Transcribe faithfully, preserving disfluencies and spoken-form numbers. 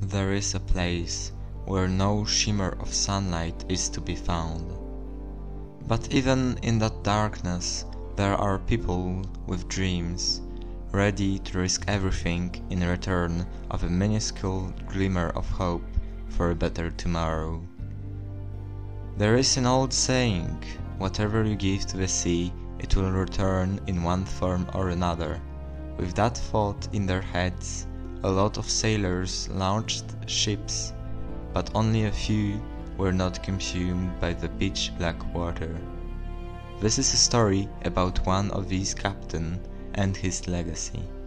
there is a place where no shimmer of sunlight is to be found. But even in that darkness, there are people with dreams, ready to risk everything in return of a minuscule glimmer of hope for a better tomorrow. There is an old saying, whatever you give to the sea, it will return in one form or another. With that thought in their heads, a lot of sailors launched ships, but only a few were not consumed by the pitch black water. This is a story about one of these captains and his legacy.